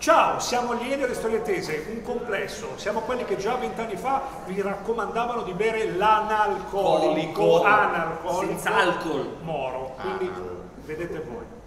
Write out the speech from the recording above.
Ciao, siamo gli Elio e le Storie Tese, un complesso. Siamo quelli che già 20 anni fa vi raccomandavano di bere l'analcolico, senza alcol, Moro. Quindi vedete voi.